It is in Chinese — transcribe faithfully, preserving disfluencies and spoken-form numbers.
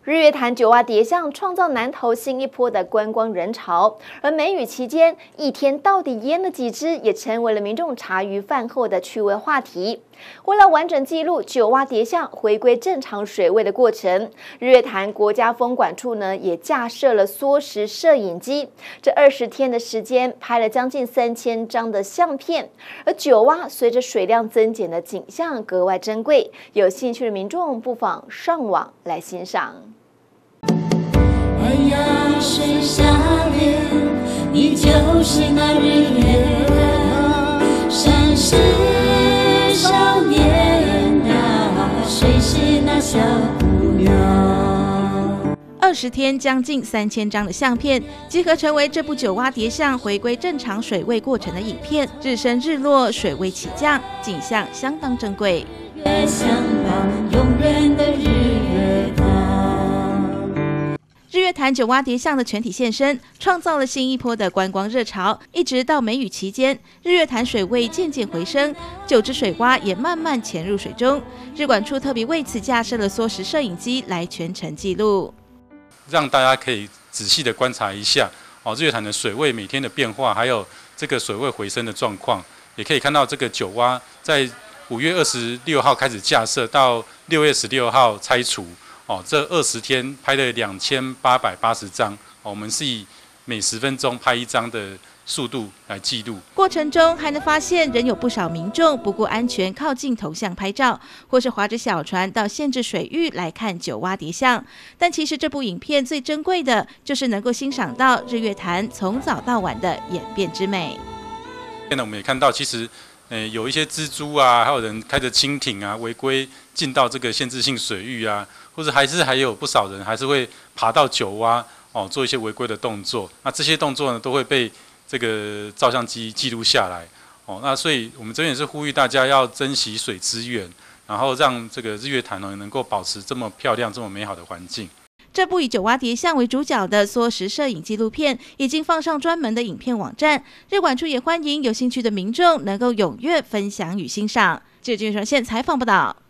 日月潭九蛙蝶象创造南投新一波的观光人潮，而梅雨期间，一天到底淹了几只，也成为了民众茶余饭后的趣味话题。为了完整记录九蛙蝶象回归正常水位的过程，日月潭国家风管处呢也架设了缩时摄影机，这二十天的时间拍了将近三千张的相片。而九蛙随着水量增减的景象格外珍贵，有兴趣的民众不妨上网来欣赏。 太阳水下恋，你就是那日月潭，山是少年啊，水是那小姑娘。 二十天将近三千张的相片，集合成为这部九蛙蝶象回归正常水位过程的影片。日升日落，水位起降，景象相当珍贵。 月相伴，永远的日月潭。 日月潭九蛙蝶象的全体现身，创造了新一波的观光热潮。一直到梅雨期间，日月潭水位渐渐回升，九只水蛙也慢慢潜入水中。日管处特别为此架设了缩时摄影机来全程记录， 让大家可以仔细的观察一下哦，日月潭的水位每天的变化，还有这个水位回升的状况，也可以看到这个九蛙在五月二十六号开始架设，到六月十六号拆除。哦，这二十天拍了两千八百八十张，哦，我们是以每十分钟拍一张的速度来记录。 过程中还能发现，仍有不少民众不顾安全靠近头像拍照，或是划着小船到限制水域来看九蛙蝶象。但其实这部影片最珍贵的，就是能够欣赏到日月潭从早到晚的演变之美。 现在我们也看到，其实。呃，有一些蜘蛛啊，还有人开着蜻蜓啊，违规进到这个限制性水域啊，或者还是还有不少人还是会爬到九蛙哦，做一些违规的动作。那这些动作呢，都会被这个照相机记录下来哦。那所以我们这边也是呼吁大家要珍惜水资源，然后让这个日月潭呢能够保持这么漂亮、这么美好的环境。 这部以九蛙蝶象为主角的缩时摄影纪录片已经放上专门的影片网站，日管处也欢迎有兴趣的民众能够踊跃分享与欣赏。记者郑传宪采访报道。